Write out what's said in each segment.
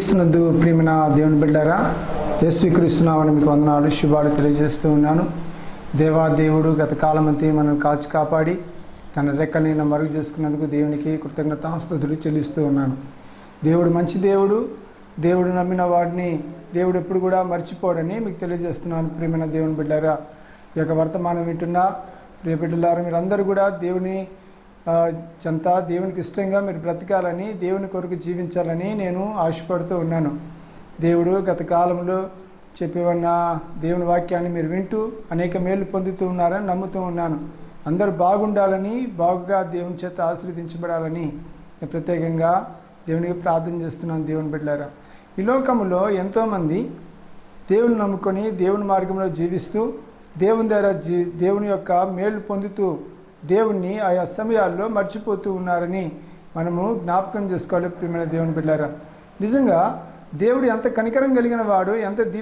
క్రీస్తునందు ప్రియమైన దేవుని బిడ్డారా, యేసుక్రీస్తునామని మీకు వందనాలు, శుభాలు తెలియజేస్తూ ఉన్నాను. దేవుడు గత కాలమంతా మనల్ని కాచి కాపాడి తన రెక్కలను మరుగు చేసుకున్నందుకు దేవునికి కృతజ్ఞతాస్తుతులు చెల్లిస్తూ ఉన్నాను. దేవుడు మంచి దేవుడు. దేవుడు నమ్మిన వాడిని దేవుడు ఎప్పుడు కూడా మర్చిపోడని మీకు తెలియజేస్తున్నాను. ప్రియమైన దేవుని బిడ్డారా, ఈ యొక్క వర్తమానం వింటున్న ప్రియ బిడ్డలారా, మీరందరూ కూడా దేవుని దేవునికి ఇష్టంగా మీరు బ్రతకాలని, దేవుని కొరకు జీవించాలని నేను ఆశపడుతూ ఉన్నాను. దేవుడు గత కాలంలో చెప్పివన్న దేవుని వాక్యాన్ని మీరు వింటూ అనేక మేలు పొందుతూ ఉన్నారని నమ్ముతూ ఉన్నాను. అందరూ బాగుండాలని, బాగుగా దేవుని చేత ఆశీర్వదించబడాలని నేను ప్రత్యేకంగా దేవునికి ప్రార్థన చేస్తున్నాను. దేవుని బిడ్డలారా, ఈ లోకంలో ఎంతోమంది దేవుని నమ్ముకొని దేవుని మార్గంలో జీవిస్తూ దేవుని ద్వారా దేవుని యొక్క మేలు పొందుతూ దేవుణ్ణి ఆయా సమయాల్లో మర్చిపోతూ ఉన్నారని మనము జ్ఞాపకం చేసుకోవాలి. ప్రియమైన దేవుని బిడ్డలారా, నిజంగా దేవుడు ఎంత కనికరం కలిగిన వాడు,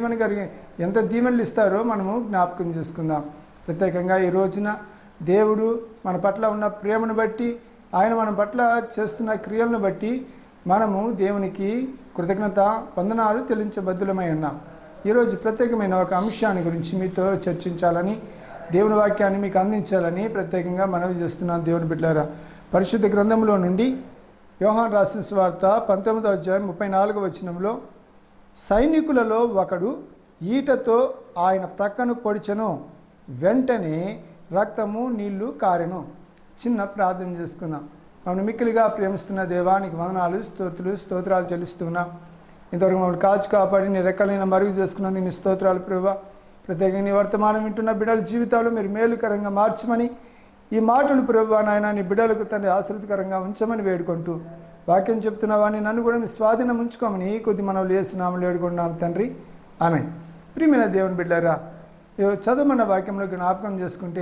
ఎంత దీవెనలు ఇస్తారో మనము జ్ఞాపకం చేసుకుందాం. ప్రత్యేకంగా ఈ రోజున దేవుడు మన పట్ల ఉన్న ప్రేమను బట్టి, ఆయన మన పట్ల చేస్తున్న క్రియలను బట్టి మనము దేవునికి కృతజ్ఞత వందనాలు చెల్లించబద్దులమై ఉన్నాం. ఈరోజు ప్రత్యేకమైన ఒక అంశాన్ని గురించి మీతో చర్చించాలని, దేవుని వాక్యాన్ని మీకు అందించాలని ప్రత్యేకంగా మనవి చేస్తున్నాను. దేవుని బిడ్డలారా, పరిశుద్ధ గ్రంథంలో నుండి యోహాను రాసిన సువార్త 19వ అధ్యాయం 34వ వచనంలో, సైనికులలో ఒకడు ఈటతో ఆయన ప్రక్కను పొడిచెను, వెంటనే రక్తము నీళ్లు కారెను. చిన్న ప్రార్థన చేసుకుందాం. మమ్మల్ని మిక్కిలిగా ప్రేమిస్తున్న దేవానికి వందనాలు, స్తోత్రాలు చెల్లిస్తున్నాం. ఇంతవరకు మమ్మల్ని కాచి కాపాడి నీ రెక్కలైన మరుగు చేసుకున్నందుకు నీ స్తోత్రాలు ప్రభువా. ప్రత్యేకంగా నీ వర్తమానం వింటున్న బిడ్డల జీవితాలు మీరు మేలుకరంగా మార్చమని, ఈ మాటలు ప్రభువా నాయన నీ బిడ్డలకు తండ్రి ఆశీర్వదకరంగా ఉంచమని వేడుకుంటూ, వాక్యం చెప్తున్నావాని నన్ను కూడా మీ స్వాధీనం ఉంచుకోమని కొద్ది మనవులు యేసునామములో వేడుకుంటున్నాం తండ్రి, ఆమేన్. ప్రియమైన దేవుని బిడ్డలారా, చదువుమన్న వాక్యంలో జ్ఞాపకం చేసుకుంటే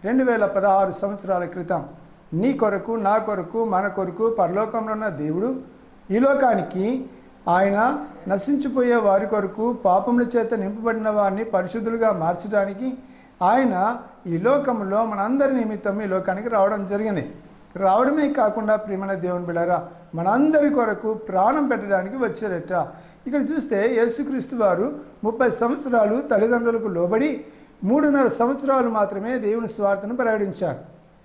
2016 సంవత్సరాల క్రితం నీ కొరకు, నా కొరకు, మన కొరకు పరలోకంలో ఉన్న దేవుడు ఈ లోకానికి ఆయన నశించిపోయే వారి కొరకు, పాపముల చేత నింపబడిన వారిని పరిశుద్ధులుగా మార్చడానికి ఆయన ఈ లోకంలో మనందరి నిమిత్తం ఈ లోకానికి రావడం జరిగింది. రావడమే కాకుండా ప్రియమైన దేవుని బిడ్డలారా, మనందరి కొరకు ప్రాణం పెట్టడానికి వచ్చారట. ఇక్కడ చూస్తే యేసుక్రీస్తు వారు 30 సంవత్సరాలు తల్లిదండ్రులకు లోబడి 3.5 సంవత్సరాలు మాత్రమే దేవుని స్వార్థను ప్రకటించారు.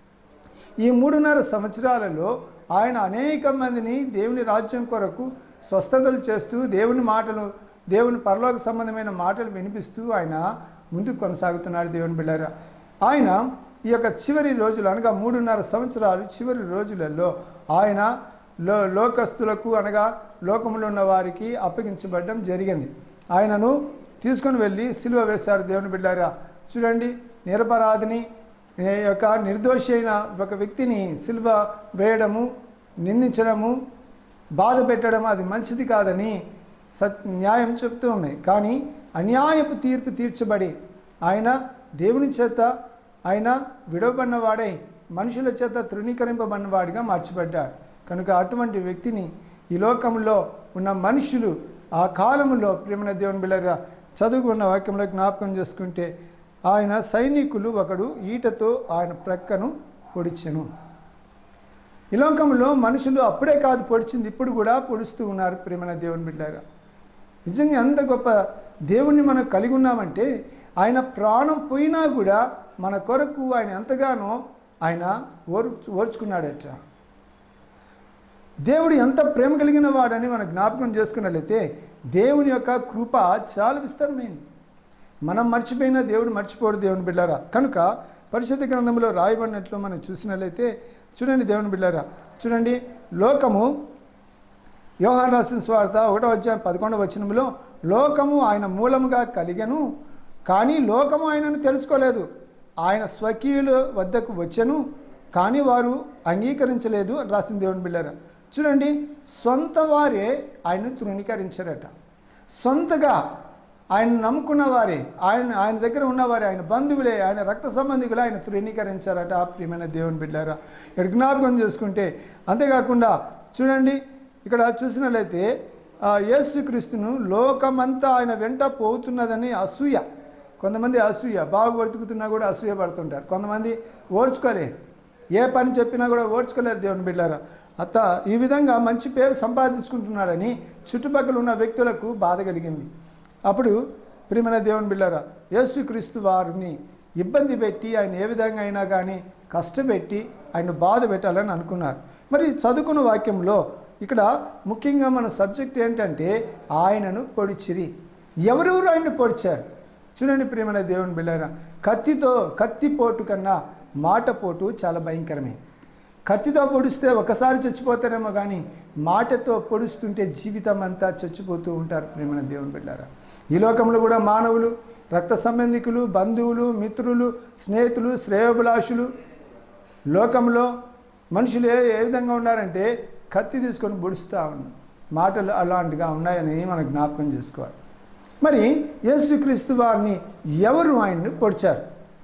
ఈ 3.5 సంవత్సరాలలో ఆయన అనేక మందిని దేవుని రాజ్యం కొరకు స్వస్థతలు చేస్తూ, దేవుని పరలోక సంబంధమైన మాటలు వినిపిస్తూ ఆయన ముందుకు కొనసాగుతున్నాడు. దేవుని బిడ్డలారా, ఆయన ఈ యొక్క చివరి రోజులు అనగా 3.5 సంవత్సరాలు చివరి రోజులలో ఆయన లోకస్తులకు అనగా లోకంలో ఉన్న వారికి అప్పగించబడడం జరిగింది. ఆయనను తీసుకొని వెళ్ళి సిలువ వేశారు. దేవుని బిడ్డలారా, చూడండి, నిరపరాధిని యొక్క నిర్దోషి అయిన ఒక వ్యక్తిని సిలువ వేయడము, నిందించడము, బాధ పెట్టడం అది మంచిది కాదని న్యాయం చెప్తూ ఉన్నాయి. కానీ అన్యాయపు తీర్పు తీర్చబడి ఆయన దేవుని చేత ఆయన విడవబడినవాడై మనుషుల చేత తృణీకరింపబడినవాడిగా మార్చబడ్డాడు. కనుక అటువంటి వ్యక్తిని ఈ లోకంలో ఉన్న మనుషులు ఆ కాలంలో ప్రియమైన దేవుని బిడ్డలారా, చదువుకున్న వాక్యంలో జ్ఞాపకం చేసుకుంటే, ఆయన సైనికులు ఒకడు ఈటతో ఆయన ప్రక్కను పొడిచెను. ఈ లోకంలో మనుషులు అప్పుడే కాదు పొడిచింది, ఇప్పుడు కూడా పొడుస్తూ ఉన్నారు. ప్రియమైన దేవుని బిడ్డలారా, నిజంగా ఎంత గొప్ప దేవుణ్ణి మనం కలిగి ఉన్నామంటే, ఆయన ప్రాణం పోయినా కూడా మన కొరకు ఆయన ఎంతగానో ఆయన ఓర్చుకున్నాడట. దేవుడు ఎంత ప్రేమ కలిగిన వాడని మనం జ్ఞాపకం చేసుకున్నట్లయితే, దేవుని యొక్క కృప చాలా విస్తారమైంది. మనం మర్చిపోయినా దేవుడు మర్చిపోడు. దేవుని బిడ్డలారా, కనుక పరిశుద్ధ గ్రంథంలో రాయబడినట్లు మనం చూసినట్లయితే చూడండి, దేవుని బిడ్డలారా, చూడండి, లోకము యోహాను రాసిన సువార్త 1వ అధ్యాయం 11వ వచనంలో, లోకము ఆయన మూలముగా కలిగెను, కానీ లోకము ఆయనను తెలుసుకోలేదు. ఆయన స్వకీయుల వద్దకు వచ్చెను, కానీ వారు అంగీకరించలేదు అని రాసిన దేవుని బిడ్డలారా. చూడండి, సొంత వారే ఆయన్ను తృణీకరించారట. సొంతగా ఆయన నమ్ముకున్న వారే, ఆయన దగ్గర ఉన్నవారే, ఆయన బంధువులే, ఆయన రక్త సంబంధికులే ఆయన తృణీకరించారట. ప్రియమైన దేవుని బిడ్డలారా, ఇక్కడ జ్ఞాపకం చేసుకుంటే, అంతేకాకుండా చూడండి, ఇక్కడ చూసినట్లయితే యేసుక్రీస్తును లోకమంతా ఆయన వెంట పోతున్నదని అసూయ. కొంతమంది అసూయ, బాగు బ్రతుకుతున్నా కూడా అసూయ పడుతుంటారు. కొంతమంది ఓర్చుకోలేరు, ఏ పని చెప్పినా కూడా ఓర్చుకోలేరు. దేవుని బిడ్డలారా, ఈ విధంగా మంచి పేరు సంపాదించుకుంటున్నాడని చుట్టుపక్కల ఉన్న వ్యక్తులకు బాధ కలిగింది. అప్పుడు ప్రియమైన దేవుని బిడ్డలారా, యేసుక్రీస్తు వారిని ఇబ్బంది పెట్టి ఆయన ఏ విధంగా అయినా కానీ కష్టపెట్టి ఆయన బాధ పెట్టాలని అనుకున్నారు. మరి చదువుకున్న వాక్యంలో ఇక్కడ ముఖ్యంగా మన సబ్జెక్ట్ ఏంటంటే ఆయనను పొడిచిరి. ఎవరెవరు ఆయన్ని పొడిచారు చూడండి ప్రియమైన దేవుని బిడ్డలారా. కత్తిపోటు కన్నా మాటపోటు చాలా భయంకరమే. కత్తితో పొడిస్తే ఒకసారి చచ్చిపోతారేమో కానీ మాటతో పొడుస్తుంటే జీవితం అంతా చచ్చిపోతూ ఉంటారు ప్రియమైన దేవుని బిడ్డలారా. ఈ లోకంలో కూడా మానవులు, రక్త సంబంధికులు, బంధువులు, మిత్రులు, స్నేహితులు, శ్రేయోభిలాషులు, లోకంలో మనుషులు ఏ విధంగా ఉన్నారంటే కత్తి తీసుకొని పొడుస్తూ ఉన్నారు. మాటలు అలాంటిగా ఉన్నాయని మనం జ్ఞాపకం చేసుకోవాలి. మరి యేసుక్రీస్తు వారిని ఎవరు ఆయన్ని పొడిచారు?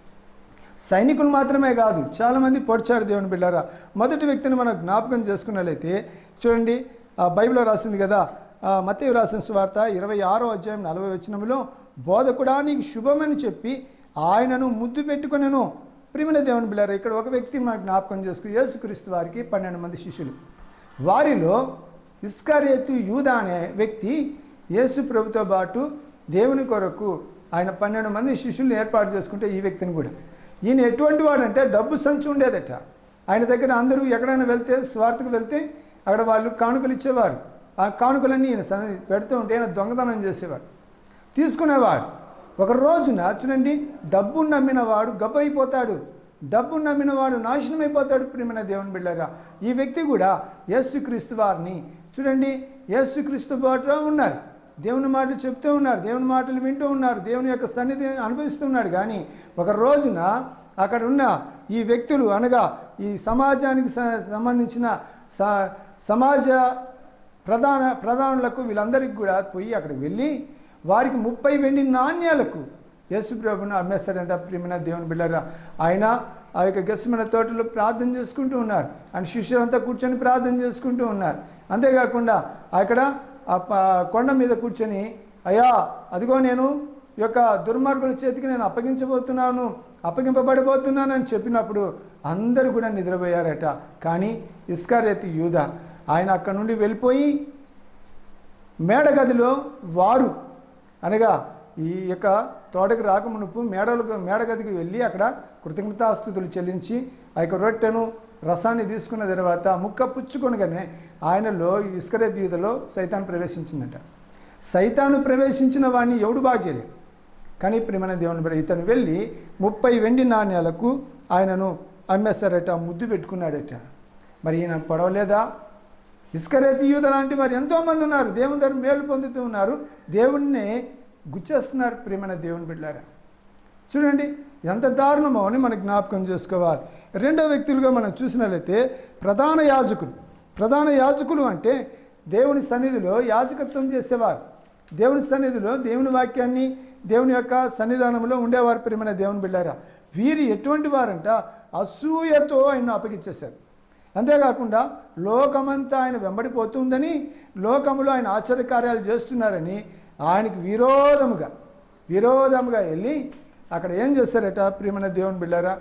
సైనికులు మాత్రమే కాదు, చాలామంది పొడిచారు దేవుని బిడ్డలారా. మొదటి వ్యక్తిని మనం జ్ఞాపకం చేసుకున్నట్లయితే చూడండి, బైబిల్లో రాసింది కదా, మత్తయి రాసిన సువార్త 26వ అధ్యాయం 40వ వచనంలో, బోధకుడా నీకు శుభమని చెప్పి ఆయనను ముద్దు పెట్టుకొనెను. ప్రియమైన దేవుని బిడ్డలారా, ఇక్కడ ఒక వ్యక్తి మనం జ్ఞాపకం చేసుకుని యేసుక్రీస్తు వారికి 12 మంది శిష్యులు. వారిలో ఇస్కరియోతు యూదా అనే వ్యక్తి యేసు ప్రభుతో పాటు దేవుని కొరకు ఆయన 12 మంది శిష్యులను ఏర్పాటు చేసుకుంటే ఈ వ్యక్తిని కూడా, ఈయన ఎటువంటి వాడంటే డబ్బు సంచి ఉండేదట ఆయన దగ్గర. అందరూ ఎక్కడైనా వెళ్తే, స్వార్థకు వెళ్తే అక్కడ వాళ్ళు కానుకలు ఇచ్చేవారు. ఆ కానుకలన్నీ ఈయన పెడుతూ ఉంటే ఆయన దొంగతనం చేసేవాడు, తీసుకునేవాడు. ఒక రోజున చూడండి, డబ్బును నమ్మినవాడు గబ్బైపోతాడు, డబ్బును నమ్మినవాడు నాశనం అయిపోతాడు. ప్రియమైన దేవుని బిడ్డలారా, ఈ వ్యక్తి కూడా యేసుక్రీస్తు వారిని చూడండి, యేసుక్రీస్తు పాటు ఉన్నారు, దేవుని మాటలు చెప్తూ ఉన్నారు, దేవుని మాటలు వింటూ ఉన్నారు, దేవుని యొక్క సన్నిధి అనుభవిస్తున్నాడు. కానీ ఒక రోజున అక్కడ ఉన్న ఈ వ్యక్తులు, అనగా ఈ సమాజానికి సంబంధించిన సమాజ ప్రధానులకు వీళ్ళందరికీ కూడా పోయి అక్కడికి వెళ్ళి వారికి 30 వెండి నాణ్యాలకు యేసు ప్రభువును అమ్మేశాడంట. ప్రియమైన దేవుని బిడ్డలారా, ఆయన ఆ యొక్క గెస్సెమనే తోటలో ప్రార్థన చేసుకుంటూ ఉన్నారు, ఆయన శిష్యులంతా కూర్చొని ప్రార్థన చేసుకుంటూ ఉన్నారు. అంతేకాకుండా అక్కడ కొండ మీద కూర్చొని, అయ్యా అదిగో నేను ఈ యొక్క దుర్మార్గుల చేతికి నేను అప్పగింపబడిపోతున్నాను అని చెప్పినప్పుడు అందరూ కూడా నిద్రపోయారట. కానీ ఇస్కరియోతు యూదా ఆయన అక్కడ నుండి వెళ్ళిపోయి మేడగదిలో వారు, అనగా ఈ యొక్క తోటకి రాకమునుపు మేడగదికి వెళ్ళి అక్కడ కృతజ్ఞతాస్తుతులు చెల్లించి ఆ యొక్క రొట్టెను రసాన్ని తీసుకున్న తర్వాత ముక్క పుచ్చుకొనగానే ఆయనలో ఇస్కరియోతు యూదాలో సైతాను ప్రవేశించిందట. సైతాను ప్రవేశించిన వాడిని ఎవడు బాగు చేయలేదు. కానీ ప్రియమైన దేవుని బిడ్డ, ఇతను వెళ్ళి 30 వెండి నాణ్యాలకు ఆయనను అమ్మేశారట, ముద్దు పెట్టుకున్నాడట. మరి ఈయన పడవలేదా? ఇస్కరియోతు యూదా లాంటి వారు ఎంతోమంది ఉన్నారు, దేవుని దగ్గర మేలు పొందుతూ ఉన్నారు, దేవుణ్ణి గుచ్చేస్తున్నారు. ప్రియమైన దేవుని బిడ్డలారా, చూడండి ఎంత దారుణమో అని మనకు జ్ఞాపకం చేసుకోవాలి. రెండో వ్యక్తులుగా మనం చూసినట్లయితే ప్రధాన యాజకులు అంటే దేవుని సన్నిధిలో యాజకత్వం చేసేవారు, దేవుని సన్నిధిలో దేవుని వాక్యాన్ని దేవుని యొక్క సన్నిధానంలో ఉండేవారు. ప్రియమైన దేవుని బిడ్డలారా, వీరు ఎటువంటి వారంట, అసూయతో ఆయన అప్పగించేశారు. అంతేకాకుండా లోకమంతా ఆయన వెంబడిపోతుందని, లోకములో ఆయన ఆశ్చర్యకార్యాలు చేస్తున్నారని ఆయనకి విరోధముగా వెళ్ళి అక్కడ ఏం చేశారట? ప్రియమైన దేవుని బిడ్డలారా,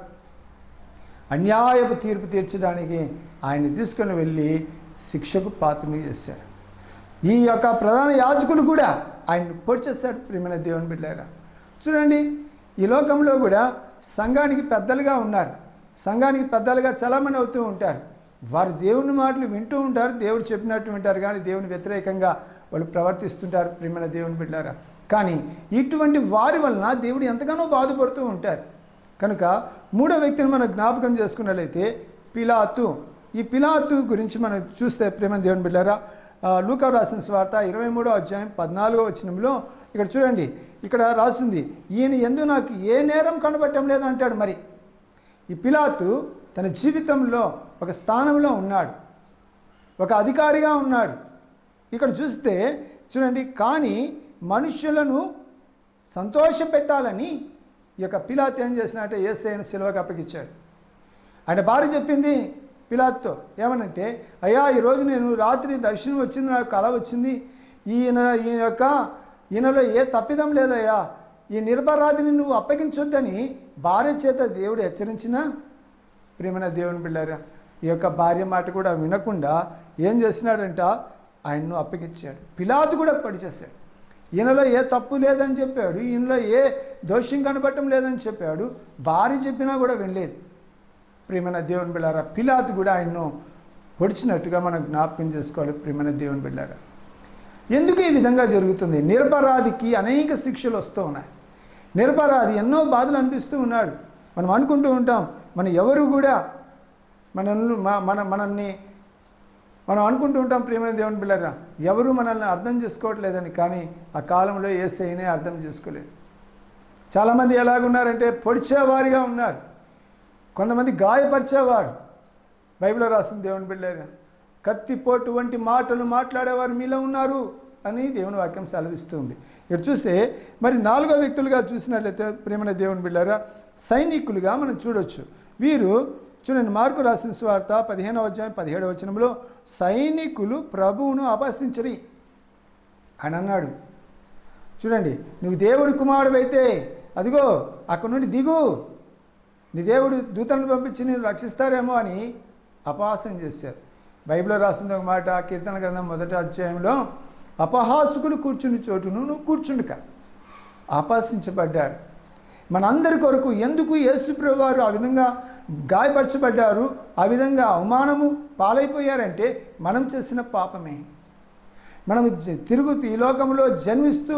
అన్యాయపు తీర్పు తీర్చడానికి ఆయన్ని తీసుకొని వెళ్ళి శిక్షకు పాత్రని చేశారు. ఈ యొక్క ప్రధాన యాజకులు కూడా ఆయన్ని పొడిచేశారు. ప్రియమైన దేవుని బిడ్డలారా, చూడండి ఈ లోకంలో కూడా సంఘానికి పెద్దలుగా ఉన్నారు, సంఘానికి పెద్దలుగా చలామణి అవుతూ ఉంటారు. వారు దేవుని మాటలు వింటూ ఉంటారు, దేవుడు చెప్పినట్టు వింటారు, కానీ దేవుని వ్యతిరేకంగా వాళ్ళు ప్రవర్తిస్తుంటారు. ప్రియమైన దేవుని బిడ్డలారా, కానీ ఇటువంటి వారి వలన దేవుడు ఎంతగానో బాధపడుతూ ఉంటారు. కనుక మూడో వ్యక్తిని మనం జ్ఞాపకం చేసుకున్నట్లయితే పిలాతు. ఈ పిలాతు గురించి మనం చూస్తే ప్రియమైన దేవుని బిడ్డలారా, లూకా రాసిన సువార్త 23వ అధ్యాయం 14వ వచనంలో ఇక్కడ చూడండి, ఇక్కడ రాసింది, ఈయన యందు నాకు ఏ నేరం కనబడటం లేదు అంటాడు. మరి ఈ పిలాతు తన జీవితంలో ఒక స్థానంలో ఉన్నాడు, ఒక అధికారిగా ఉన్నాడు. ఇక్కడ చూస్తే చూడండి, కానీ మనుష్యులను సంతోషపెట్టాలని ఈ యొక్క పిలాతు ఏం చేసినట్టే యేసయ్యను సిలువకు అప్పగించాడు. ఆయన భార్య చెప్పింది పిలాతుతో ఏమనంటే, అయ్యా ఈరోజు నేను రాత్రి దర్శనం వచ్చింది, నాకు కల వచ్చింది, ఈయనలో ఏ తప్పిదం లేదయ్యా, ఈ నిరపరాధిని నువ్వు అప్పగించొద్దని భార్య చేత దేవుడు హెచ్చరించినా. ప్రియమైన దేవుని బిడ్డలారా, ఈ యొక్క భార్య మాట కూడా వినకుండా ఏం చేసినాడంట, ఆయన్ను అప్పగించాడు. పిలాతు కూడా పడిచేశాడు. ఈయనలో ఏ తప్పు లేదని చెప్పాడు, ఈయనలో ఏ దోషం కనబడటం లేదని చెప్పాడు. భార్య చెప్పినా కూడా వినలేదు. ప్రియమైన దేవుని బిడ్డారా, పిలాతు కూడా ఆయన్ను పొడిచినట్టుగా మనం జ్ఞాపకం చేసుకోవాలి. ప్రియమైన దేవుని బిడ్డారా, ఎందుకు ఈ విధంగా జరుగుతుంది? నిరపరాధికి అనేక శిక్షలు వస్తూ ఉన్నాయి. నిరపరాధి ఎన్నో బాధలు అనిపిస్తూ ఉన్నాడు. మనం అనుకుంటూ ఉంటాం, ఎవరు కూడా మనల్ని మనం అనుకుంటూ ఉంటాం, ప్రియమైన దేవుని బిడ్డలారా, ఎవరు మనల్ని అర్థం చేసుకోవట్లేదని. కానీ ఆ కాలంలో యేసయ్యనే అర్థం చేసుకోలేదు. చాలామంది ఎలాగున్నారంటే పొడిచేవారిగా ఉన్నారు, కొంతమంది గాయపరిచేవారు. బైబిల్లో రాసిన దేవుని బిడ్డలారా, కత్తిపోటు వంటి మాటలు మాట్లాడేవారు మీలో ఉన్నారు అని దేవుని వాక్యం సెలవిస్తుంది. ఇక్కడ చూస్తే మరి 4వ వ్యక్తులుగా చూసినట్లయితే ప్రియమైన దేవుని బిడ్డలారా, సైనికులుగా మనం చూడొచ్చు. వీరు చూడండి, మార్కు రాసిన సువార్త 15వ అధ్యాయం 17వ వచనంలో సైనికులు ప్రభువును అపహసించరి అని అన్నాడు. చూడండి, నువ్వు దేవుడి కుమారుడైతే అదిగో అక్కడి నుండి దిగు, నీ దేవుడు దూతలను పంపించి నేను రక్షిస్తారేమో అని అపహాసం చేశారు. బైబిల్లో రాసింది ఒక మాట, కీర్తన గ్రంథం 1వ అధ్యాయంలో, అపహాసుకులు కూర్చుని చోటును నువ్వు కూర్చుండుక. అపహసించబడ్డాడు. మనందరి కొరకు ఎందుకు యేసుప్రభువు వారు ఆ విధంగా గాయపరచబడ్డారు, ఆ విధంగా అవమానము పాలైపోయారంటే మనం చేసిన పాపమే. మనం తిరుగుతూ ఈ లోకంలో జన్మిస్తూ,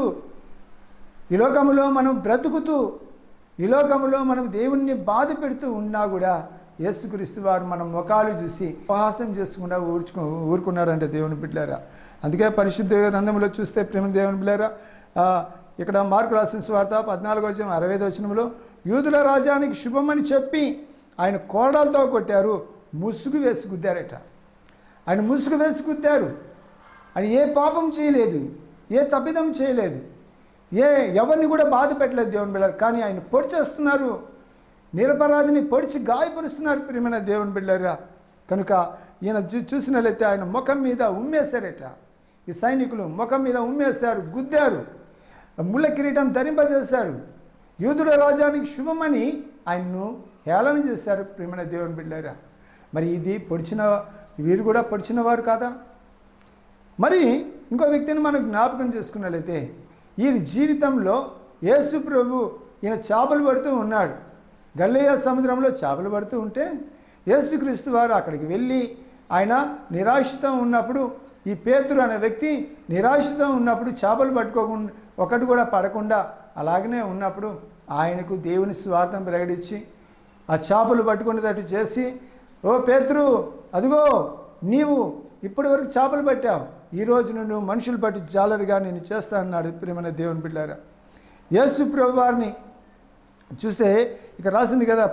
ఈ లోకంలో మనం బ్రతుకుతూ, ఈ లోకంలో మనం దేవుణ్ణి బాధ పెడుతూ ఉన్నా కూడా యేసుక్రీస్తు వారు మన ముఖాలు చూసి ఉపహాసం చేసుకుండా ఊరుకున్నారంటే దేవుని బిడ్డలారా. అందుకే పరిశుద్ధ గ్రంథంలో చూస్తే ప్రేమ దేవుని బిడ్డలారా, ఇక్కడ మార్కు రాసిన సువార్త 14వ అధ్యాయం 65వ వచనంలో, యూదుల రాజానికి శుభమని చెప్పి ఆయన కోరడాలతో కొట్టారు, ముసుగు వేసి గుద్దారట. ఆయన ముసుగు వేసి గుద్దారు. ఆయన ఏ పాపం చేయలేదు, ఏ తప్పిదం చేయలేదు, ఎవరిని కూడా బాధ పెట్టలేదు దేవుని బిడ్డలారా. కానీ ఆయన పొడిచేస్తున్నారు, నిరపరాధిని పొడిచి గాయపరుస్తున్నారు ప్రియమైన దేవుని బిడ్డలారా. కనుక ఈయన చూసినట్లయితే ఆయన ముఖం మీద ఉమ్మేశారట. ఈ సైనికులు ముఖం మీద ఉమ్మేశారు, గుద్దారు, ముళ్ళ కిరీటం ధరింపజేశారు. యూదుల రాజానికి శుభమని ఆయన్ను హేళన చేశారు ప్రియమైన దేవుని బిడ్డలారా. మరి ఇది వీరు కూడా పొడిచిన వారు కాదా? మరి ఇంకో వ్యక్తిని మనం జ్ఞాపకం చేసుకున్నట్లయితే, ఈ జీవితంలో యేసు ప్రభు ఈయన చేపలు పడుతూ ఉన్నాడు. గలిలయ సముద్రంలో చేపలు పడుతూ ఉంటే యేసుక్రీస్తు వారు అక్కడికి వెళ్ళి ఆయన నిరాశతో ఉన్నప్పుడు, ఈ పేతురు అనే వ్యక్తి నిరాశతో ఉన్నప్పుడు చేపలు పట్టుకోకుండా ఒకటి కూడా పడకుండా అలాగనే ఉన్నప్పుడు ఆయనకు దేవుని స్వార్థం ప్రకటించి ఆ చేపలు పట్టుకునేటట్టు చేసి, ఓ పేతురు, అదిగో నీవు ఇప్పటి వరకు చేపలు పట్టావు, ఈరోజు నువ్వు మనుషులు పట్టి జాలరుగా నేను చేస్తా అన్నాడు ప్రియమైన దేవుని బిడ్డలారా. యేసు ప్రభు వారిని చూస్తే ఇక రాసింది కదా,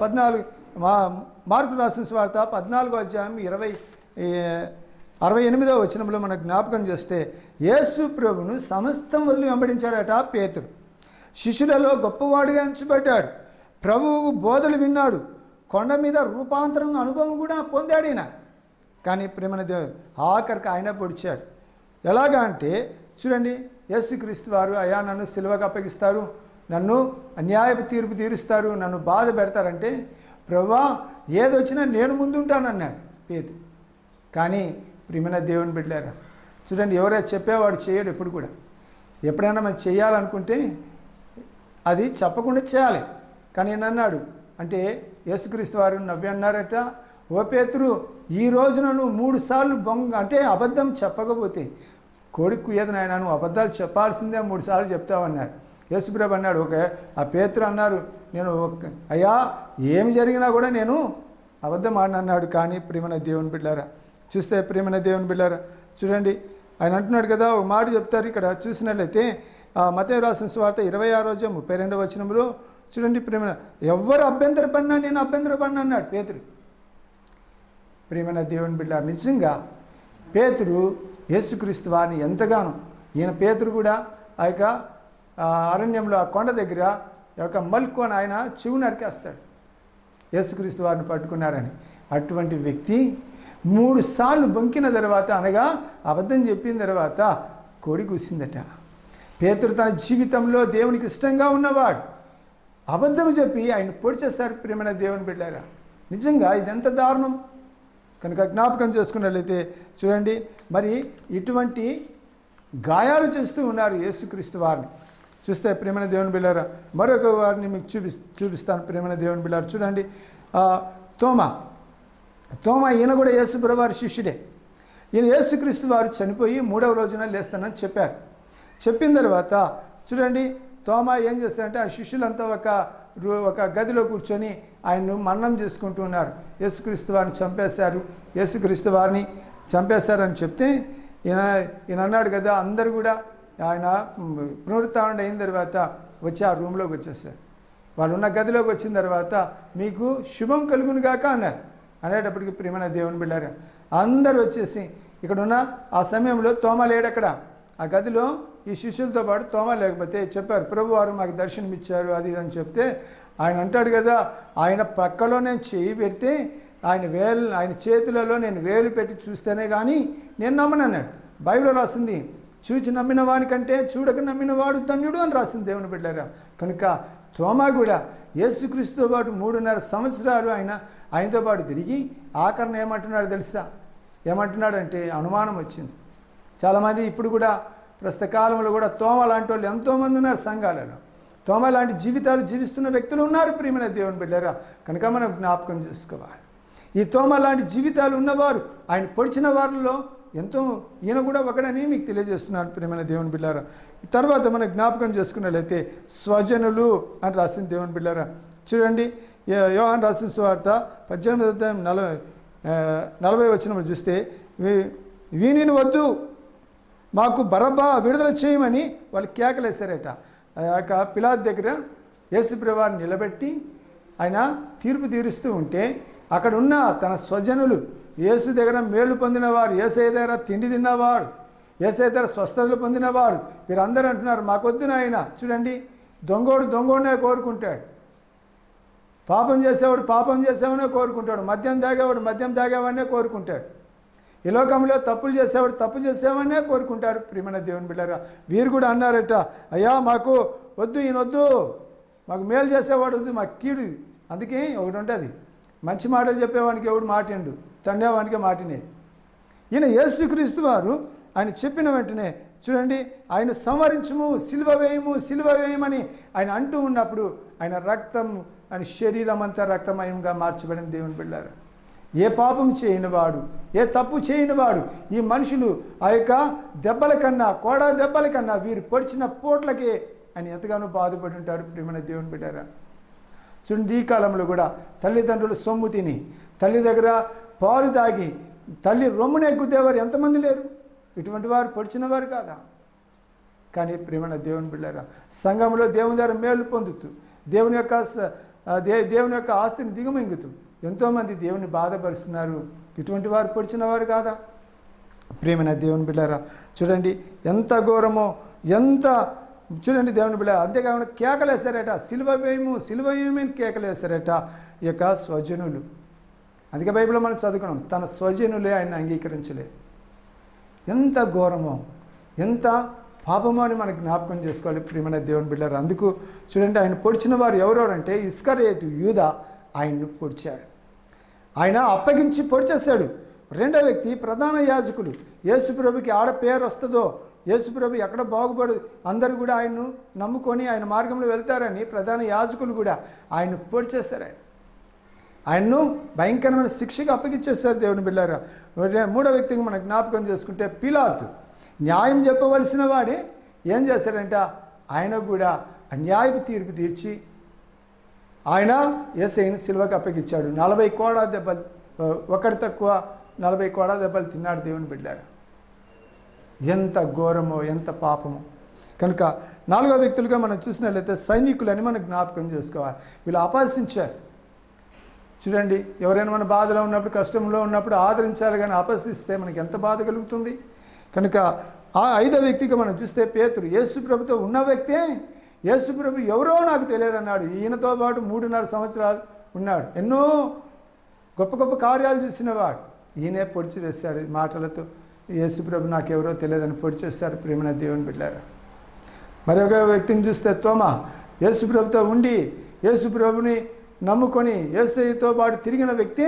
మార్కు రాసిన సువార్త 14వ అధ్యాయం 68వ వచనంలో మనకు జ్ఞాపకం చేస్తే, యేసు ప్రభును సమస్తం వదిలి వెంబడించాడట పేతురు. శిష్యులలో గొప్పవాడిగా ఎంచబడ్డాడు. ప్రభువు బోధలు విన్నాడు. కొండ మీద రూపాంతరం అనుభవం కూడా పొందాడు ఈయన. కానీ ప్రేమన దేవుడు ఆఖరికి ఆయన పొడిచాడు. ఎలాగా అంటే చూడండి, యేసుక్రీస్తు వారు, అయ్యా నన్ను సిలువకు అప్పగిస్తారు, నన్ను అన్యాయపు తీర్పు తీరుస్తారు, నన్ను బాధ పెడతారంటే, ప్రభువా ఏదొచ్చినా నేను ముందుంటానన్నాడు పేతురు. కానీ ప్రియమైన దేవుని బిడ్డలారా, చూడండి, ఎవరైనా చెప్పేవాడు చేయడు ఎప్పుడు కూడా. ఎప్పుడైనా మనం చేయాలనుకుంటే అది చెప్పకుండా చేయాలి. కానీ అన్నాడు అంటే యేసుక్రీస్తు వారు నవ్వి అన్నారట, ఓ పేతురు, ఈ రోజున నువ్వు 3 సార్లు అంటే అబద్ధం చెప్పకపోతే కోడికి కుయ్యదు నాయన, నువ్వు అబద్ధాలు చెప్పాల్సిందే 3 సార్లు చెప్తావన్నారు. యేసుప్రభు అన్నాడు, ఓకే. ఆ పేతురు అన్నారు, నేను అయ్యా ఏమి జరిగినా కూడా నేను అబద్ధం ఆడినన్నాడు. కానీ ప్రియమైన దేవుని బిడ్డలారా, చూస్తే ప్రియమైన దేవుని బిడ్డలారా, చూడండి, ఆయన అంటున్నాడు కదా, ఒక మాట చెప్తారు ఇక్కడ చూసినట్లయితే, మత్తయి రాసిన సువార్త 26వ అధ్యాయం 32వ వచనంలో చూడండి, ప్రియమైన ఎవరు అభ్యంతరపడినా నేను అభ్యంతరపడినా అన్నాడు పేతురు. ప్రియమైన దేవుని బిడ్డలారా, నిజంగా పేతురు యేసుక్రీస్తు వారిని ఎంతగానో, ఈయన పేతురు కూడా ఆ యొక్క అరణ్యంలో ఆ కొండ దగ్గర యొక్క మల్కు అని ఆయన చెవు నరికేస్తాడు యేసుక్రీస్తు వారిని పట్టుకున్నారని. అటువంటి వ్యక్తి 3 సార్లు బొంకిన తర్వాత, అనగా అబద్ధం చెప్పిన తర్వాత కోడి కూసిందట. పేతురు తన జీవితంలో దేవునికి ఇష్టంగా ఉన్నవాడు, అబద్ధం చెప్పి ఆయన పొడిచేశారు ప్రియమైన దేవుని బిడ్డలారా. నిజంగా ఇదెంత దారుణం. కనుక జ్ఞాపకం చేసుకున్నట్లయితే చూడండి, మరి ఇటువంటి గాయాలు చేస్తూ ఉన్నారు యేసుక్రీస్తు వారిని. చూస్తే ప్రియమైన దేవుని బిడ్డలారా, మరొక వారిని మీకు చూపిస్తాను. ప్రియమైన దేవుని బిడ్డలారా, చూడండి, తోమా ఈయన కూడా యేసుప్రభు వారి శిష్యుడే. ఈయన యేసుక్రీస్తు వారు చనిపోయి 3వ రోజున లేస్తానని చెప్పారు. చెప్పిన తర్వాత చూడండి, తోమా ఏం చేశారంటే ఆ శిష్యులంతా ఒక గదిలో కూర్చొని ఆయన్ను మన్నం చేసుకుంటూ ఉన్నారు. యేసుక్రీస్తు వారిని చంపేశారు, యేసుక్రీస్తు వారిని చంపేశారని చెప్తే ఈయన అన్నాడు కదా, అందరూ కూడా ఆయన పునరుత్థానం అయిన తర్వాత వచ్చి ఆ రూమ్లోకి వచ్చేసారు. వాళ్ళు ఉన్న గదిలోకి వచ్చిన తర్వాత మీకు శుభం కలుగును గాక అన్నారు. అనేటప్పటికి ప్రియమైన దేవుని బిడ్డారా, అందరూ వచ్చేసి ఇక్కడ ఉన్న ఆ సమయంలో తోమా లేడక్కడ. ఆ గదిలో ఈ శిష్యులతో పాటు తోమా లేకపోతే చెప్పారు, ప్రభు వారు మాకు దర్శనం ఇచ్చారు అది అని చెప్తే ఆయన అంటాడు కదా, ఆయన పక్కలో నేను చేయి పెడితే ఆయన చేతులలో నేను వేలు పెట్టి చూస్తేనే కానీ నేను నమ్మనన్నాడు. బైబిల్లో రాసింది, చూచి నమ్మిన వానికంటే చూడక నమ్మిన వాడు ధన్యుడు అని రాసింది దేవుని బిడ్డారా. కనుక తోమా కూడా యేసుక్రీస్తుతో పాటు 3.5 సంవత్సరాలు ఆయనతో పాటు తిరిగి ఆఖరణ ఏమంటున్నాడు తెలుసా? ఏమంటున్నాడంటే అనుమానం వచ్చింది. చాలామంది ఇప్పుడు కూడా ప్రస్తుత కాలంలో కూడా తోమ లాంటి వాళ్ళు ఎంతోమంది ఉన్నారు సంఘాలలో. తోమ లాంటి జీవితాలు జీవిస్తున్న వ్యక్తులు ఉన్నారు ప్రియమైన దేవుని బిడ్డలారా. కనుక మనం జ్ఞాపకం చేసుకోవాలి, ఈ తోమ లాంటి జీవితాలు ఉన్నవారు ఆయన పొడిచిన వారిలో ఎంతో ఈయన కూడా ఒకడని మీకు తెలియజేస్తున్నాను ప్రియమైన దేవుని బిడ్డలారా. తర్వాత మనం జ్ఞాపకం చేసుకున్నట్లయితే స్వజనులు అని రాసింది దేవుని బిడ్డలారా. చూడండి, యోహాను రాసిన సువార్త 18వ అధ్యాయం 40 వచనం చూస్తే, వీనిని వద్దు, మాకు బరబ్బా విడుదల చేయమని వాళ్ళు కేకలేశారట. ఆ యొక్క పిలాతు దగ్గర యేసుప్రభువు వారిని నిలబెట్టి ఆయన తీర్పు తీరుస్తూ ఉంటే అక్కడ ఉన్న తన స్వజనులు, యేసు దగ్గర మేలు పొందినవారు, యేసయ్య దగ్గర తిండి తిన్నవారు, యేసయ్య దగ్గర స్వస్థతలు పొందినవారు వీరందరూ అంటున్నారు, మాకొద్దు నాయన. చూడండి, దొంగోడునే కోరుకుంటాడు, పాపం చేసేవాడు పాపం చేసేవనే కోరుకుంటాడు, మద్యం తాగేవాడు మద్యం తాగేవాడినే కోరుకుంటాడు, ఈ లోకంలో తప్పులు చేసేవాడు తప్పు చేసేవాడినే కోరుకుంటాడు. ప్రియమైన దేవుని బిడ్డలారా, వీరు కూడా అన్నారట, అయ్యా మాకు వద్దు, ఈయన వద్దు, మాకు మేలు చేసేవాడు వద్దు, మాకు కీడు. అందుకే ఒకటి ఉంటుంది, మంచి మాటలు చెప్పేవానికి ఎవడు మాటిండు, తండేవానికి మాటినే. ఈయన యేసుక్రీస్తు వారు ఆయన చెప్పిన వెంటనే చూడండి, ఆయన సంవరించము, సిలువ వేయమని ఆయన అంటూ ఉన్నప్పుడు ఆయన రక్తం, ఆయన శరీరం అంతా రక్తమయంగా మార్చబడిన దేవుని బిడ్డలారా. ఏ పాపం చేయనివాడు, ఏ తప్పు చేయనివాడు, ఈ మనుషులు ఆ యొక్క దెబ్బల కన్నా, కోడా దెబ్బల కన్నా వీరు పొడిచిన పోట్లకే ఆయన ఎంతగానో బాధపడి ఉంటాడు ప్రియమైన దేవుని బిడ్డలారా. చూడండి, ఈ కాలంలో కూడా తల్లిదండ్రులు సొమ్ము తిని, తల్లి దగ్గర పాలు తాగి, తల్లి రొమ్మున ఎక్కుదేవారు ఎంతమంది లేరు? ఇటువంటి వారు పొడిచిన వారు కాదా? కానీ ప్రియమైన దేవుని బిడ్డలారా, సంఘంలో దేవుని దగ్గర మేలు పొందుతూ, దేవుని యొక్క ఆస్తిని దిగమింగుతూ ఎంతోమంది దేవుని బాధపరుస్తున్నారు. ఇటువంటి వారు పొడిచిన వారు కాదా? ప్రియమైన దేవుని బిడ్డలారా, చూడండి ఎంత ఘోరమో, ఎంత చూడండి దేవుని బిడ్డ. అంతేకాకుండా కేకలేశారట, సిలువ వేయమని కేకలేశారట ఈ యొక్క స్వజనులు. అందుకే బైబిల్లో మనం చదువుకున్నాం, తన స్వజనులే ఆయన అంగీకరించలే. ఎంత ఘోరమో, ఎంత పాపమో అని మనకు జ్ఞాపకం చేసుకోవాలి ప్రియమైన దేవుని బిడ్డలారా. అందుకు చూడండి, ఆయన పొడిచిన వారు ఎవరెవరంటే ఇస్కరియోతు యూదా ఆయన్ను పొడిచాడు, ఆయన అప్పగించి పొడిచేశాడు. రెండో వ్యక్తి ప్రధాన యాజకులు, యేసుప్రభుకి ఆడ పేరు వస్తుందో, యేసుప్రభు ఎక్కడ బాగుపడు, అందరూ కూడా ఆయన్ను నమ్ముకొని ఆయన మార్గంలో వెళ్తారని ప్రధాన యాజకులు కూడా ఆయన్ను పొడిచేశారు. ఆయన్ను భయంకరమైన శిక్షకు అప్పగించేశారు దేవుని బిడ్డలారా. మూడో వ్యక్తికి మనం జ్ఞాపకం చేసుకుంటే పిలాతు, న్యాయం చెప్పవలసిన వాడే ఏం చేశాడంట, ఆయన కూడా అన్యాయపు తీర్పు తీర్చి ఆయన యేసయ్యను సిలువకు అప్పగించాడు. 40 కోడా దెబ్బలు, ఒకటి తక్కువ 40 కోడా దెబ్బలు తిన్నాడు దేవుని బిడ్డలారా. ఎంత ఘోరమో, ఎంత పాపమో. కనుక 4వ వ్యక్తులుగా మనం చూసినట్లయితే సైనికులని మనం జ్ఞాపకం చేసుకోవాలి. వీళ్ళు అపహసించారు. చూడండి, ఎవరైనా మన బాధలో ఉన్నప్పుడు, కష్టంలో ఉన్నప్పుడు ఆదరించాలి, కానీ అపహసిస్తే మనకి ఎంత బాధ కలుగుతుంది. కనుక ఆ 5వ వ్యక్తిగా మనం చూస్తే పేతురు, యేసుప్రభుతో ఉన్న వ్యక్తే. యేసుప్రభు ఎవరో నాకు తెలియదన్నాడు. ఈయనతో పాటు 3.5 సంవత్సరాలు ఉన్నాడు, ఎన్నో గొప్ప గొప్ప కార్యాలు చూసినవాడు. ఈయనే పొడిచి వేశాడు మాటలతో, యేసుప్రభు నాకెవరో తెలియదని పొడిచేశారు ప్రియమైన దేవుని బిడ్డలారా. మరొక వ్యక్తిని చూస్తే తోమా, యేసుప్రభుతో ఉండి యేసుప్రభుని నమ్ముకొని యేసయ్యతో పాటు తిరిగిన వ్యక్తి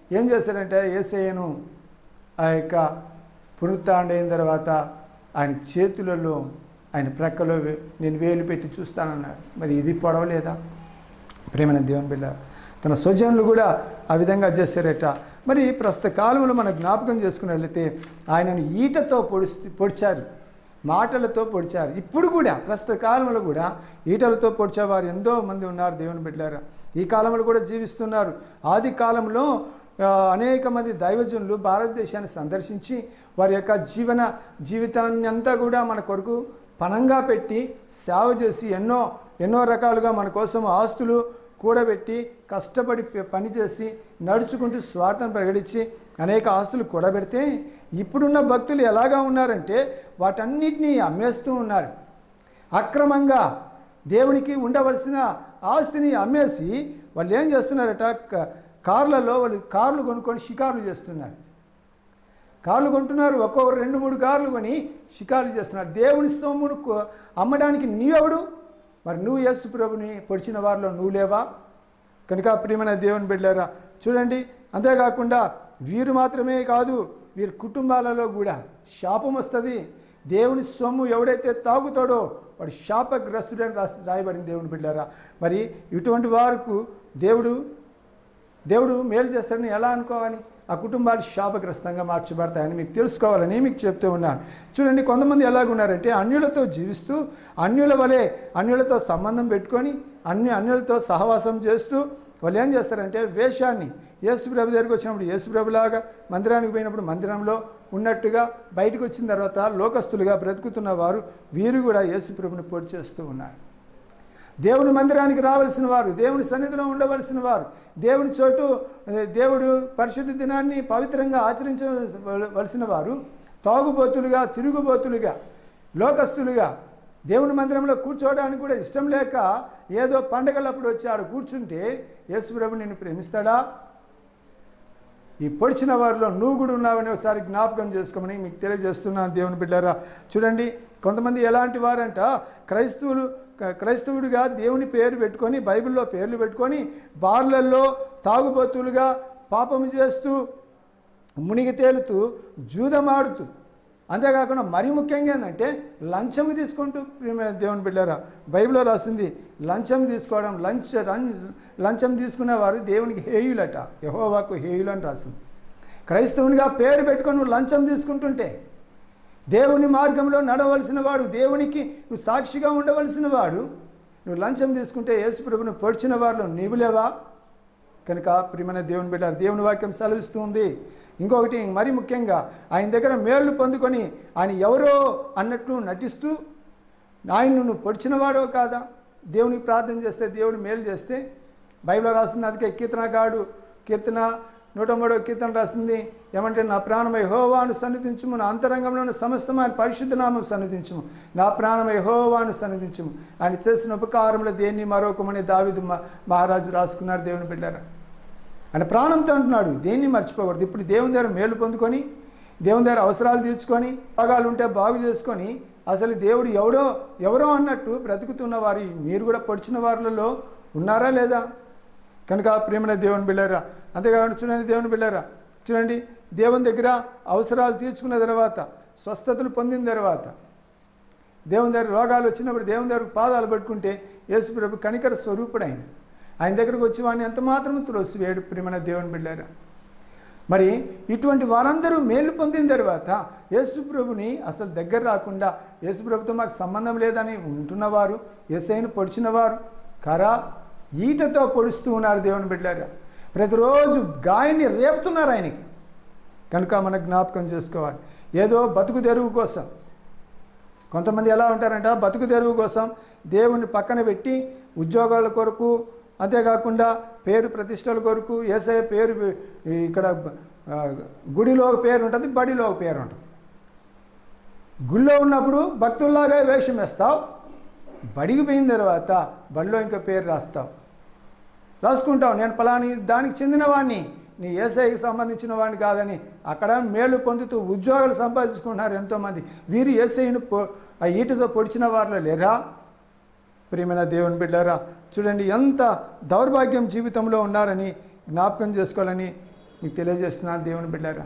ఏం చేశారంటే యేసయ్యను ఆ యొక్క పునరుత్థానం అయిన తర్వాత ఆయన చేతులలో ఆయన ప్రక్కలో నేను వేలు పెట్టి చూస్తానన్నాడు. మరి ఇది పొడవలేదా? ప్రేమైన దేవుని బిడ్డ, తన స్వజనులు కూడా ఆ విధంగా చేశారట. మరి ప్రస్తుత కాలంలో మనం జ్ఞాపకం చేసుకున్నట్లయితే ఆయనను ఈటతో పొడిచారు, మాటలతో పొడిచారు. ఇప్పుడు కూడా ప్రస్తుత కాలంలో కూడా ఈటలతో పొడిచేవారు ఎంతో మంది ఉన్నారు దేవుని బిడ్డలారా. ఈ కాలంలో కూడా జీవిస్తున్నారు. ఆది కాలంలో అనేక మంది దైవజనులు భారతదేశాన్ని సందర్శించి వారి యొక్క జీవితాన్ని అంతా కూడా మన కొరకు పణంగా పెట్టి సేవ చేసి ఎన్నో రకాలుగా మన కోసం ఆస్తులు కూడబెట్టి కష్టపడి పనిచేసి నడుచుకుంటూ స్వార్థను ప్రకటించి అనేక ఆస్తులు కూడబెడితే ఇప్పుడున్న భక్తులు ఎలాగా ఉన్నారంటే వాటన్నిటినీ అమ్మేస్తూ ఉన్నారు. అక్రమంగా దేవునికి ఉండవలసిన ఆస్తిని అమ్మేసి వాళ్ళు ఏం చేస్తున్నారట, కార్లలో వాళ్ళు కార్లు కొనుక్కొని షికారులు చేస్తున్నారు. కార్లు కొంటున్నారు, ఒక్కొక్కరు 2-3 కార్లు కొని షికారులు చేస్తున్నారు. దేవుని సొమ్మును అమ్మడానికి నీవెవడు? మరి నువ్వు యేసు ప్రభుని పొడిచిన వారిలో నువ్వు లేవా? కనుక ప్రియమైన దేవుని బిడ్డలారా చూడండి. అంతేకాకుండా వీరు మాత్రమే కాదు, వీరి కుటుంబాలలో కూడా శాపం వస్తుంది. దేవుని సొమ్ము ఎవడైతే తాగుతాడో వాడు శాపగ్రస్తుడని రాయబడింది దేవుని బిడ్డలారా. మరి ఇటువంటి వారికి దేవుడు మేలు చేస్తాడని ఎలా అనుకోవాలి? ఆ కుటుంబాలు శాపగ్రస్తంగా మార్చబడతాయని మీకు తెలుసుకోవాలని మీకు చెప్తూ ఉన్నాను. చూడండి, కొంతమంది ఎలాగున్నారంటే అన్యులతో జీవిస్తూ అన్యుల వలె అన్యులతో సంబంధం పెట్టుకొని అన్యులతో సహవాసం చేస్తూ వాళ్ళు ఏం చేస్తారంటే వేషాన్ని యేసుప్రభు దగ్గరికి వచ్చినప్పుడు యేసుప్రభులాగా, మందిరానికి పోయినప్పుడు మందిరంలో ఉన్నట్టుగా, బయటకు వచ్చిన తర్వాత లోకస్తులుగా బ్రతుకుతున్న వారు వీరు కూడా యేసుప్రభుని పొడి చేస్తూ ఉన్నారు. దేవుని మందిరానికి రావాల్సిన వారు, దేవుని సన్నిధిలో ఉండవలసిన వారు, దేవుడు పరిశుద్ధ దినాన్ని పవిత్రంగా ఆచరించవలసిన వారు తాగుబోతులుగా, తిరుగుబోతులుగా, లోకస్తులుగా దేవుని మందిరంలో కూర్చోవడానికి కూడా ఇష్టం లేక ఏదో పండగలప్పుడు వచ్చి ఆడ కూర్చుంటే యేసుప్రభు నిన్ను ప్రేమిస్తాడా? ఈ పొడిచిన వారిలో నువ్వు కూడా ఉన్నావని ఒకసారి జ్ఞాపకం చేసుకోమని మీకు తెలియజేస్తున్నాను దేవుని బిడ్డారా. చూడండి, కొంతమంది ఎలాంటి వారంట, క్రైస్తవుడిగా దేవుని పేరు పెట్టుకొని, బైబిల్లో పేర్లు పెట్టుకొని బార్లల్లో తాగుబోతులుగా పాపము చేస్తూ మునిగి తేలుతూ జూదమాడుతూ, అంతేకాకుండా మరీ ముఖ్యంగా ఏంటంటే లంచము తీసుకుంటూ, దేవుని బిడ్డారా బైబిల్లో రాసింది లంచం తీసుకోవడం, లంచం తీసుకునేవారు దేవునికి హేయులట, యెహోవాకు హేయులు అని రాసింది. క్రైస్తవునిగా పేరు పెట్టుకొని నువ్వు లంచం తీసుకుంటుంటే, దేవుని మార్గంలో నడవలసిన వాడు, దేవునికి నువ్వు సాక్షిగా ఉండవలసిన వాడు, నువ్వు లంచం తీసుకుంటే యేసుప్రభుని పొడిచిన వారిలో నీవు లేవా? కనుక ప్రియమైన దేవుని బిడ్డ, దేవుని వాక్యం సెలవిస్తూ ఉంది. ఇంకొకటి మరీ ముఖ్యంగా ఆయన దగ్గర మేళ్ళు పొందుకొని ఆయన ఎవరో అన్నట్టు నటిస్తూ ఆయన్ను నువ్వు పొడిచినవాడో కాదా? దేవునికి ప్రార్థన చేస్తే, దేవుని మేలు చేస్తే బైబిల్లో రాసింది. అందుకే కీర్తన 103వ కీర్తన రాసింది ఏమంటే, నా ప్రాణమై యెహోవాను సన్నిధించుము, నా అంతరంగంలోని సమస్తమైన పరిశుద్ధ నామం సన్నిధించుము, నా ప్రాణమై యెహోవాను సన్నిధించుము, ఆయన చేసిన ఉపకారంలో దేన్ని మరొకమని దావీదు మహారాజు రాసుకున్నారు. దేవుని బిడ్డారా, ఆయన ప్రాణంతో అంటున్నాడు, దేన్ని మర్చిపోకూడదు. ఇప్పుడు దేవుని దగ్గర మేలు పొందుకొని, దేవుని దగ్గర అవసరాలు తీర్చుకొని, భాగాలు ఉంటే బాగు చేసుకొని, అసలు దేవుడు ఎవరో అన్నట్టు బ్రతుకుతున్న వారి మీరు కూడా పొడిచిన వారిలో ఉన్నారా లేదా? కనుక ప్రియమైన దేవుని బిడ్డారా, అంతేకాకుండా చూడండి దేవుని బిడ్డారా, చూడండి దేవుని దగ్గర అవసరాలు తీర్చుకున్న తర్వాత, స్వస్థతలు పొందిన తర్వాత, దేవుని దగ్గర రోగాలు వచ్చినప్పుడు దేవుని దగ్గర పాదాలు పట్టుకుంటే యేసుప్రభు కనికర స్వరూపుడు ఆయన దగ్గరకు వచ్చి వాడిని ఎంత మాత్రం త్రోసివేయడు. ప్రియమైన దేవుని బిడ్డారా, మరి ఇటువంటి వారందరూ మేలు పొందిన తర్వాత యేసుప్రభుని అసలు దగ్గర రాకుండా, యేసుప్రభుతో మాకు సంబంధం లేదని ఉంటున్నవారు, యేసయ్యను పొడిచినవారు కరా ఈటతో పొడుస్తూ ఉన్నారు. దేవుని బిడ్డలారా, ప్రతిరోజు గాయాన్ని రేపుతున్నారు ఆయనకి. కనుక మనం జ్ఞాపకం చేసుకోవాలి. ఏదో బతుకు తెరువు కోసం కొంతమంది ఎలా ఉంటారంట, బతుకు తెరువు కోసం దేవుని పక్కన పెట్టి ఉద్యోగాల కొరకు, అంతేకాకుండా పేరు ప్రతిష్టల కొరకు, యేసయ్య పేరు ఇక్కడ గుడిలో ఒక పేరు ఉంటుంది, బడిలో ఒక పేరు ఉంటుంది. గుడిలో ఉన్నప్పుడు భక్తుల్లాగా వేషం వేస్తావు, బడికి పోయిన తర్వాత బడిలో ఇంకా పేరు రాసుకుంటావు, నేను పలాని దానికి చెందినవాడిని, నీ యేసయ్యకి సంబంధించిన వాడిని కాదని. అక్కడ మేలు పొందుతూ ఉద్యోగాలు సంపాదించుకుంటున్నారు ఎంతోమంది. వీరు యేసయ్యను ఆ ఈటతో పొడిచిన వారిలో లేరా? ప్రియమైన దేవుని బిడ్డారా, చూడండి ఎంత దౌర్భాగ్యం జీవితంలో ఉన్నారని జ్ఞాపకం చేసుకోవాలని మీకు తెలియజేస్తున్నాను దేవుని బిడ్డారా.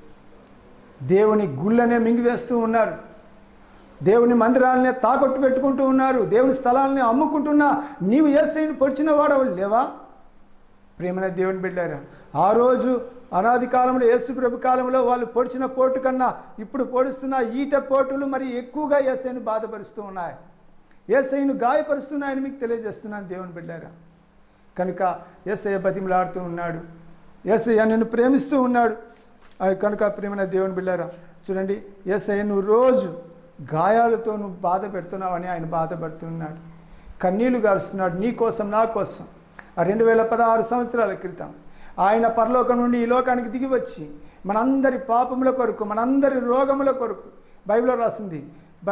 దేవుని గుళ్ళనే మింగివేస్తూ ఉన్నారు, దేవుని మందిరాలనే తాకట్టు పెట్టుకుంటూ ఉన్నారు, దేవుని స్థలాలని అమ్ముకుంటున్నా నీవు యేసయ్యను పొడిచిన వాడవు లేవా? ప్రేమైన దేవుని బిడ్డారా, ఆ రోజు అనాది కాలంలో యేసు ప్రభు కాలంలో వాళ్ళు పొడిచిన పోటు కన్నా ఇప్పుడు పొడుస్తున్న ఈట పోటులు మరి ఎక్కువగా యేసయ్యను బాధపరుస్తూ ఉన్నాయి, యేసయ్యను గాయపరుస్తున్నాయని మీకు తెలియజేస్తున్నాను దేవుని బిడ్డారా. కనుక యేసయ్య బతిమలాడుతూ ఉన్నాడు, యేసయ్య నిన్ను ప్రేమిస్తూ ఉన్నాడు. కనుక ప్రేమైన దేవుని బిడ్డారా, చూడండి, యేసయ్య నువ్వు రోజు గాయాలతో నువ్వు బాధ పెడుతున్నావని ఆయన బాధపడుతున్నాడు, కన్నీళ్లు గారుస్తున్నాడు నీ కోసం నా కోసం. 2016 సంవత్సరాల క్రితం ఆయన పరలోకం నుండి ఈ లోకానికి దిగి వచ్చి మనందరి పాపముల కొరకు, మనందరి రోగముల కొరకు బైబిల్లో రాసింది.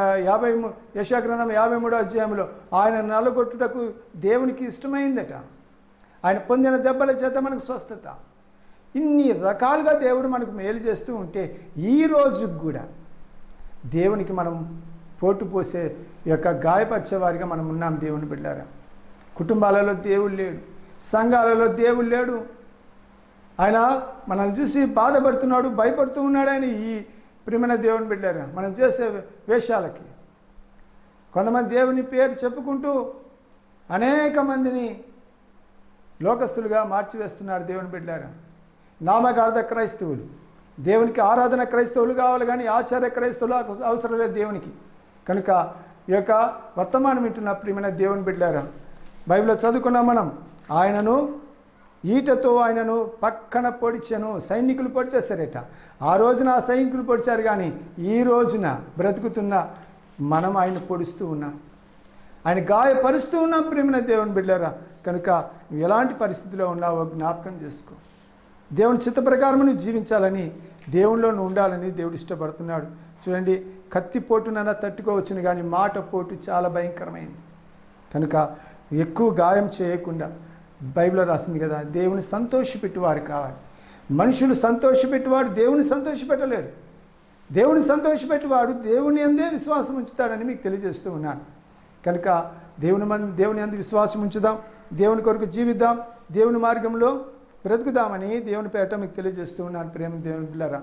యెషయా గ్రంథం 53వ అధ్యాయంలో ఆయన నలగొట్టుటకు దేవునికి ఇష్టమైందట, ఆయన పొందిన దెబ్బల చేత మనకు స్వస్థత. ఇన్ని రకాలుగా దేవుడు మనకు మేలు చేస్తూ ఉంటే ఈ రోజుకు కూడా దేవునికి మనం పోటు పోసే యొక్క గాయపరిచేవారిగా మనం ఉన్నాం దేవుని బిడ్డారా. కుటుంబాలలో దేవుడు లేడు, సంఘాలలో దేవుడు లేడు. ఆయన మనల్ని చూసి బాధపడుతున్నాడు, భయపడుతూ ఉన్నాడు. ఆయన ఈ ప్రియమైన దేవుని బిడ్డారా, మనం చేసే వేషాలకి కొంతమంది దేవుని పేరు చెప్పుకుంటూ అనేక మందిని లోకస్తులుగా మార్చివేస్తున్నాడు దేవుని బిడ్డారా. నామకార్థ క్రైస్తవులు, దేవునికి ఆరాధన క్రైస్తవులు కావాలి కానీ ఆచార్య క్రైస్తవులు అవసరం లేదు దేవునికి. కనుక ఈ యొక్క వర్తమానం వింటున్న ప్రియమైన దేవుని బిడ్డారా, బైబిల్లో చదువుకున్నాం మనం, ఆయనను ఈటతో ఆయనను పక్కన పొడిచాను, సైనికులు పొడిచేశారట. ఆ రోజున ఆ సైనికులు పొడిచారు కానీ ఈ రోజున బ్రతుకుతున్న మనం ఆయన పొడుస్తూ ఉన్నాం, ఆయన గాయపరుస్తూ ఉన్నాం ప్రియమైన దేవుని బిడ్డారా. కనుక నువ్వు ఎలాంటి పరిస్థితిలో ఉన్నావో జ్ఞాపకం చేసుకో. దేవుని చిత్త ప్రకారం నువ్వు జీవించాలని, దేవునిలో నువ్వు ఉండాలని దేవుడు ఇష్టపడుతున్నాడు. చూడండి, కత్తి పోటునన్నా తట్టుకోవచ్చును కానీ మాట పోటు చాలా భయంకరమైంది. కనుక ఎక్కువ గాయం చేయకుండా బైబిల్లో రాసింది కదా, దేవుని సంతోషపెట్టువారు కావాలి. మనుషులు సంతోషపెట్టువాడు దేవుని సంతోషపెట్టలేడు, దేవుని సంతోషపెట్టువాడు దేవుని అందే విశ్వాసం ఉంచుతాడని మీకు తెలియజేస్తూ ఉన్నాను. కనుక దేవుని అందు విశ్వాసం ఉంచుదాం, దేవుని కొరకు జీవిద్దాం, దేవుని మార్గంలో బ్రతుకుదామని దేవుని పేట మీకు తెలియజేస్తూ ఉన్నాను. ప్రేమ దేవుని బిడ్డలారా,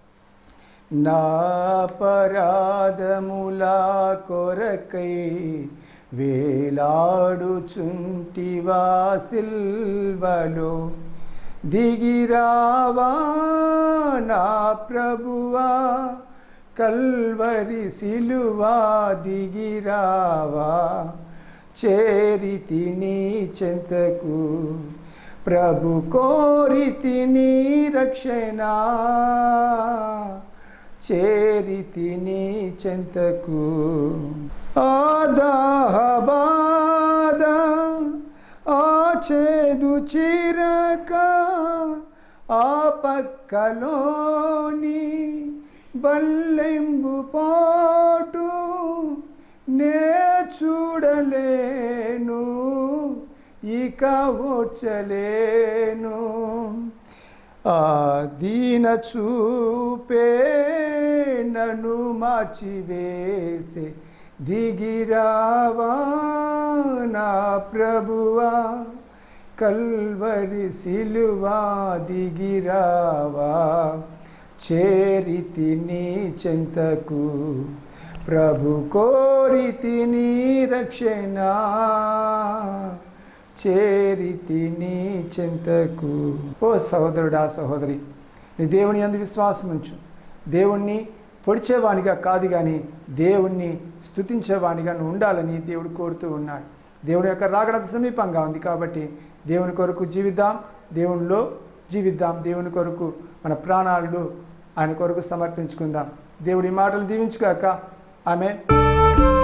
నా అపరాధముల కొరకై వేలాడుచుంటివా సిల్వలో, దిగిరావా నా ప్రభువా, కల్వరి సిలువా దిగిరావా, చేరితి నీ చెంతకు ప్రభు కోరితి నీ రక్షణ, చేరితి నీ చెంతకు. ఆదాహబాద ఆ చేదు చిరక ఆ పక్కలోని బల్లెంబు పోటు నే చూడలేను, ఇక ఓర్చలేను. ఆ దీన చూపే నన్ను మార్చివేసే, దిగిరావా నా ప్రభువా, కల్వరి సిలువా దిగిరావా, చేరితి నీ చెంతకు ప్రభు కోరితి నీ రక్షణ, చేరితి నీ చెంతకు. ఓ సహోదరుడా సహోదరి, నీ దేవుని యందు విశ్వాసం ఉంచు. దేవుణ్ణి పొడిచేవానిగా కాదు కానీ దేవుణ్ణి స్తుతించేవానిగా నువ్వు ఉండాలని దేవుడు కోరుతూ ఉన్నాడు. దేవుని యొక్క రాకడ సమీపంగా ఉంది కాబట్టి దేవుని కొరకు జీవిద్దాం, దేవునిలో జీవిద్దాం, దేవుని కొరకు మన ప్రాణాలను ఆయన కొరకు సమర్పించుకుందాం. దేవుడి మాటలు దీవించుగాక. ఆమేన్.